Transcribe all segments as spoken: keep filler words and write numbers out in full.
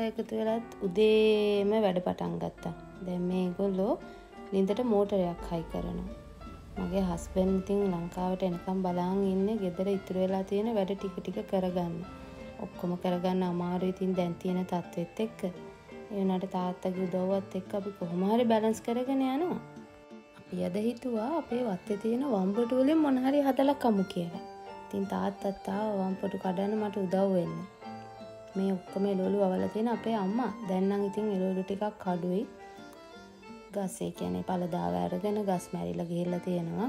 එකතු වෙලත් උදේම වැඩ පටන් ගත්තා. දැන් මේගොල්ලෝ නින්දට මෝටරයක් හයි කරනවා. මගේ හස්බන්ඩ් ඉතින් ලංකාවට එනකම් බලන් ඉන්නේ ගෙදර ඉතුරු වෙලා තියෙන වැඩ ටික ටික කරගන්න. ඔක්කොම කරගන්න අමාරුයි ඉතින් දැන් තියෙන තත්ත්වෙත් එක්ක. ඒ වුණාට තාත්තගේ උදව්වත් එක්ක අපි කොහොම හරි බැලන්ස් කරගෙන යනවා. අපි අද හිතුවා අපේ වත්තේ තියෙන වම්පොටු වලින් මොන හරි හදලා කමු කියලා. ඉතින් තාත්තත් ආව වම්පොටු කඩන්න මට උදව් වෙන්න. මේ ඔක්කොම එළවලු අවල තියෙන අපේ අම්මා. දැන් නම් ඉතින් එළවලු ටිකක් අඩුයි. ගස් ඒ කියන්නේ පළදාව අරගෙන ගස් මැරිලා ගිහිල්ලා තියෙනවා.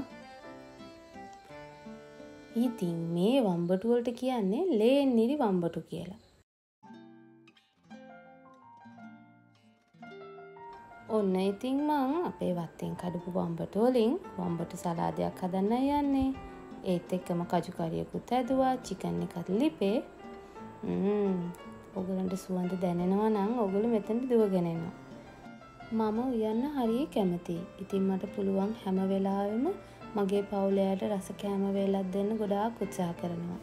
ඉතින් මේ වම්බටු වලට කියන්නේ ලේන්නිරි වම්බටු කියලා. ඔන්න ඉතින් මං අපේ වත්තෙන් කඩපු වම්බටු වලින් වම්බටු සලාදයක් හදන්න යන්නේ. ඒත් එක්කම කජු කරියකුත් ඇදුවා, චිකන් එකත් ලිපේ. ම්ම් ඔයගලන්ට සුවඳ දැනෙනවා නම් ඔයගොල්ලෝ මෙතනට දුවගෙන එනවා. මම උයන්න හරිය කැමතියි. ඉතින් මට පුළුවන් හැම වෙලාවෙම මගේ පවුලයට රස කෑම වේලක් දෙන්න ගොඩාක් උත්සාහ කරනවා.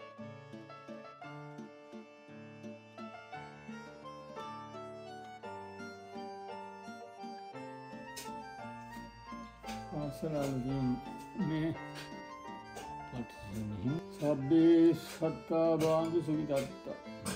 Assalamualaikum. මේ පටිසෙනෙහි සබ්බේ සත්තා බාන්දු සුවිතත්තා.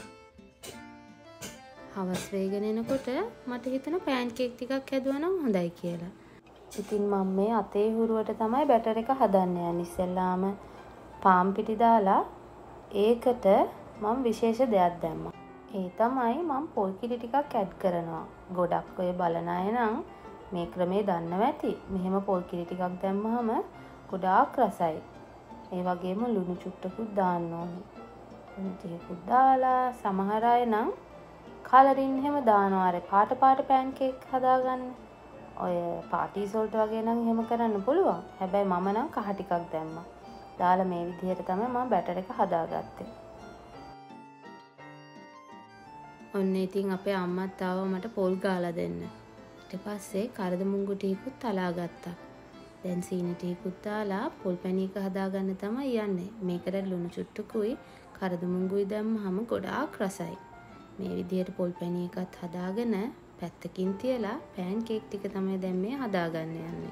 හවස් වේගෙන එනකොට මට හිතෙන පෑන් කේක් ටිකක් හැදුවා නම් හොඳයි කියලා. ඉතින් මම මේ අතේ හුරුවට තමයි බැටර් එක හදන්න යන්නේ. ඉස්සෙල්ලාම පාන් පිටි දාලා ඒකට මම විශේෂ දෙයක් දැම්මා. ඒ තමයි මම පොල් කිරි ටිකක් ඇඩ් කරනවා. ගොඩක් ඔය බලන අය නම් මේ ක්‍රමේ දන්නවා ඇති. මෙහෙම පොල් කිරි ටිකක් දැම්මහම ගොඩාක් රසයි. ඒ වගේම ලුණු චුට්ටකුත් දාන්න ඕනේ. ලුණු ටිකකුත් දාලා සමහර අය නම් කලරින් එහෙම දානවා. අර පාට පාට පෑන් කේක් හදාගන්න. ඔය පාටිස් වලට වගේ නම් එහෙම කරන්න පුළුවන්. හැබැයි මම නම් කහ ටිකක් දැම්මා. දාලා මේ විදිහට තමයි මම බැටර් එක හදාගත්තේ. ඔන්න ඉතින් අපේ අම්මත් ආවා මට පොල් ගාලා දෙන්න. ඊට පස්සේ කරදමුංගු ටිකකුත් තලා ගත්තා. දැන් සීනි ටිකකුත් දාලා පොල් පැණි එක හදාගන්න තමයි යන්නේ. මේකට ලුණු චුට්ටකුයි කරදමුංගුයි දැම්මහම ගොඩාක් රසයි. මේ විදිහට පොල් පැණි එකත් හදාගෙන පැත්තකින් තියලා පෑන් කේක් ටික තමයි දැන් මේ හදාගන්න යන්නේ.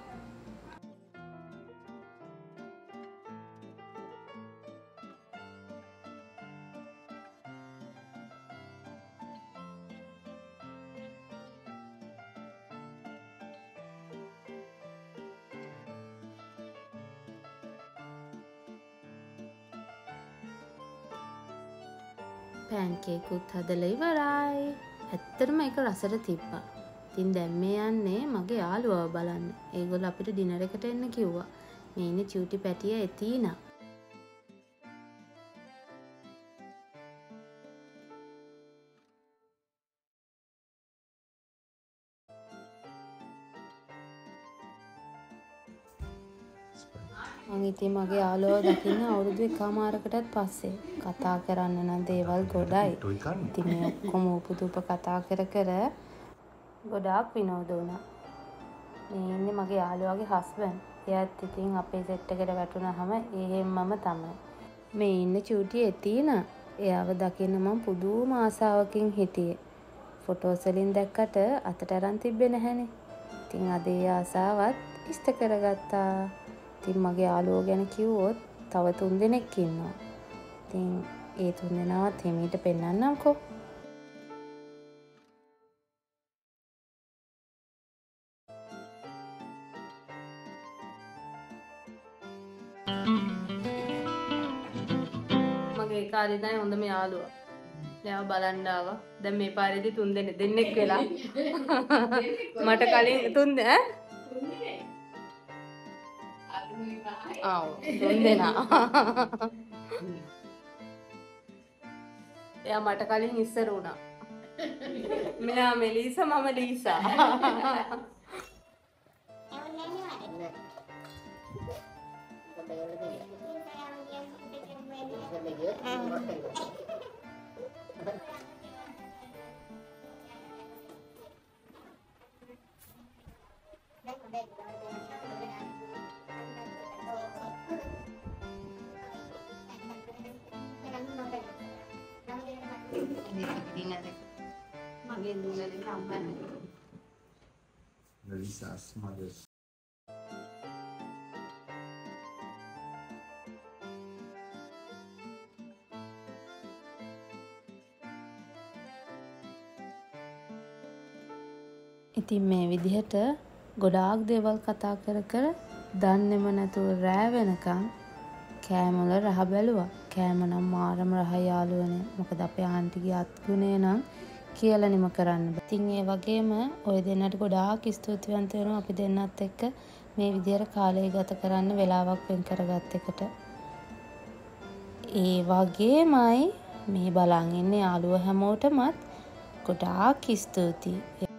පෑන් කේක් උත් හදලා ඉවරයි. ඇත්තටම ඒක රසට තිබ්බා. ඉතින් දැන් මේ යන්නේ මගේ යාළුවව බලන්න. ඒගොල්ලෝ අපිට ඩිනර් එකට එන්න කිව්වා. මේ ඉන්නේ චූටි පැටිය එතීනා. මම ඉතින් මගේ යාළුවව දකින්න අවුරුදු එකමාරකටත් පස්සේ කතා කරන්න නම් දේවල් ගොඩයි. ඉතින් මේ ඔක්කොම උපුදුප කතා කර කර ගොඩාක් විනෝද වුණා. මේ ඉන්නේ මගේ යාළුවාගේ හස්බන්ඩ්. එයාත් ඉතින් අපේ සෙට් එකට වැටුණාම එහෙම්මම තමයි. මේ ඉන්නේ චූටි එතීනා. එයාව දකින්න මම පුදුම ආසාවකින් හිටියේ. ෆොටෝස් වලින් දැක්කට අතට අරන් තිබ්බේ නැහනේ. ඉතින් අද ඒ ආසාවත් ඉෂ්ට කරගත්තා. ඉතින් මගේ යාළුවෝ ගැන කිව්වොත් තව තුන් දෙනෙක් ඉන්නවා. ඉතින් ඒ තුන් දෙනාවත් හිමීට පෙන්නන්නම්කෝ. මගේ කාලේ තමයි හොඳම යාළුවා. එයා බලන්න ආවා. දැන් මේ පාරේදී තුන් දෙනෙක් දෙන්නෙක් වෙලා. මට කලින් තුන් ඈ ආව තුන් දෙනා. එයා මට කලින් ඉස්සර වුණා. මෙයා මෙලිසා මම ලීසා. මගේ දුවලගේ අම්මා. Lisa's mother. ඉතින් මේ විදිහට ගොඩාක් දේවල් කතා කර කර දන්නේම නැතුව රෑ වෙනකන් කෑම වල රහ බැලුවා. කෑම නම් මාරම රහ යාළුවනේ. මොකද අපේ ආන්ටිගේ අත්ගුණේ නම් කියලා නිම කරන්න බෑ. ඉතින් ඒ වගේම ඔය දෙන්නට ගොඩාක් ස්තුතිවන්ත වෙනවා අපි දෙන්නත් එක්ක මේ විදිහට කාලය ගත කරන්න වෙලාවක් වෙන් කරගත් එකට. ඒ වගේමයි මේ බලන් ඉන්නේ යාළුවෝ හැමෝටමත් ගොඩාක් ස්තුතියි.